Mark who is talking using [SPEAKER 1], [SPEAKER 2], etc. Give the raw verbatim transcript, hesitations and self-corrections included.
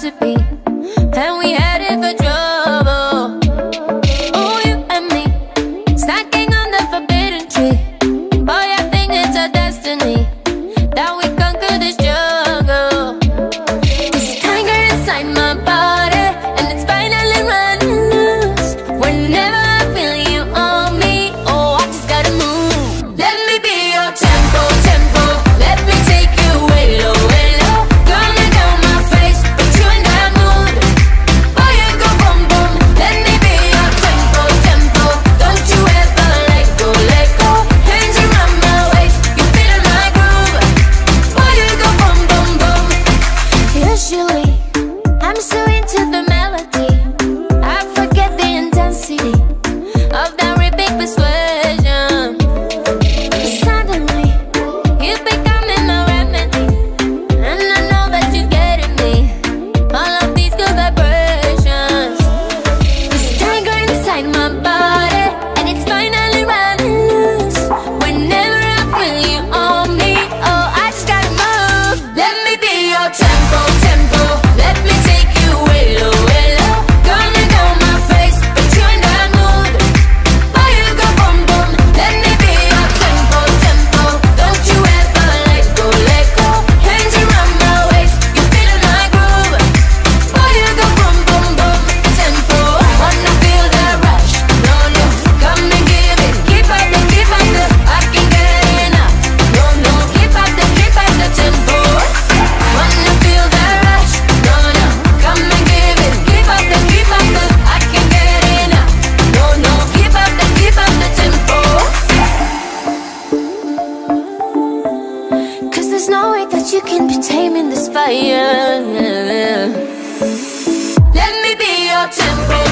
[SPEAKER 1] recipe, and we headed for trouble. Oh, you and me, snacking on the forbidden tree. Boy, I think it's our destiny that we conquer this jungle. This tiger inside my body, and it's finally running loose. Whenever I feel you on me, oh, I just gotta move. Let me be your tempo, tempo. Let me take you way low, way low. Gonna down my face, put you in that mood. Boy, you go boom, boom. Let me be your tempo, tempo. Don't you ever let go, let go. Hands around my waist, you feeling my groove. Boy, you go boom, boom, boom. Usually, I'm so into the melody, I forget the intensity of that rhythmic persuasion. Suddenly, you becoming my remedy, and I know that you're getting me all of these good vibrations. This tiger inside my body, and it's finally running loose. Whenever I feel you on me, oh, I just gotta move. Let me be your tempo, tempo. Let me take you way low, way low. Gonna down my face, put you in that mood. Boy, you go boom, boom. Let me be your tempo, tempo. Don't you ever let go, let go. Hands around my waist, you feeling my groove. Boy, you go boom, boom, boom. Tempo, wanna feel that rush. No, no, come and give it. Keep up the, keep up the, I can't get enough. No, no, keep up the, keep up the tempo. Wanna feel that rush. No, no, come and give it. Keep up the, keep up the, I can't get enough. No, no, keep up the, keep up the tempo. Cause there's no way that you can be taming this fire. Let me be your tempo.